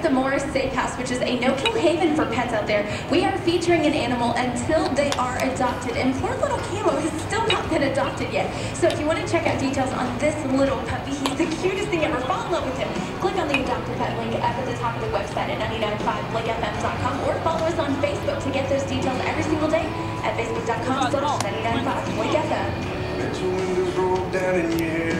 the Morris Safe House, which is a no-kill haven for pets out there. We are featuring an animal until they are adopted, and poor little Camo has still not been adopted yet. So if you want to check out details on this little puppy, he's the cutest thing ever. Fall in love with him. Click on the Adopt a Pet link up at the top of the website at 995blakefm.com, or follow us on Facebook to get those details every single day at facebook.com/995blakefm. Let your windows roll down in your hair.